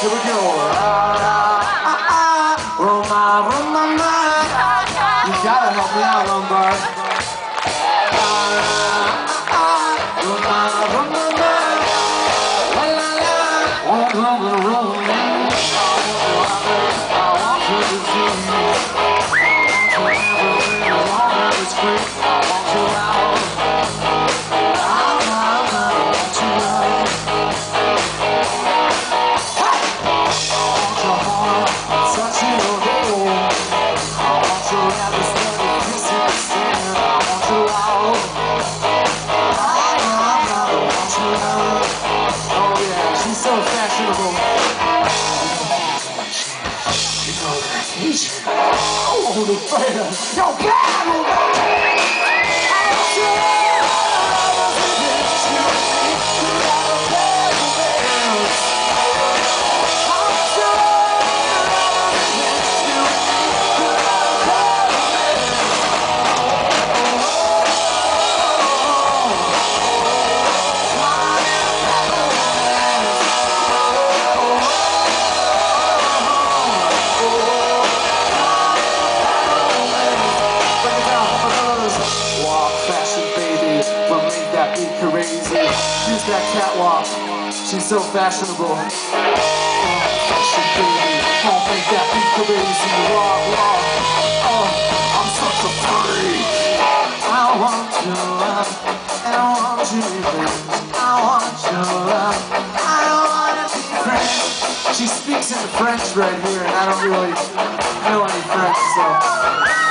Here we go. Roma, Roma, Roma. You gotta help me out, Lombard. Roma, Roma, Roma. La la la. Roma, Roma, I want you to see me. I want you everywhere. I want every screen. I want you out. I want you out. Touching your head, I want you at the steady kissing the sand. I want you out. I want you out. Oh yeah, she's so fashionable. You know that I hate you. Oh, the fire. Yo, bad, oh, crazy. Use that catwalk. She's so fashionable. Fashion baby. Don't make that beat crazy. Walk, walk. Oh, I'm such a freak. I want your love. And I want you friends. I want your love. I wanna be friends. She speaks in French right here, and I don't really know any French, so.